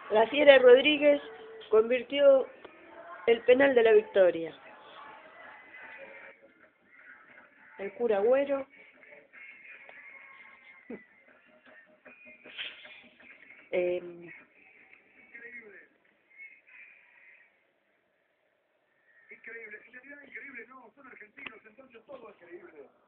La Fiera Rodríguez convirtió el penal de la victoria. El cura Agüero. Eh, Increíble. En realidad increíble no, son argentinos, entonces todo es creíble.